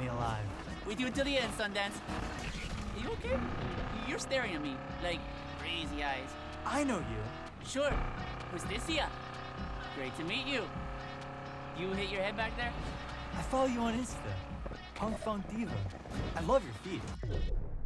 me alive. With you till the end, Sundance. Are you okay? You're staring at me like crazy eyes. I know you. Sure. Justicia. Great to meet you. You hit your head back there? I follow you on Insta. Punk Funk Diva. I love your feed.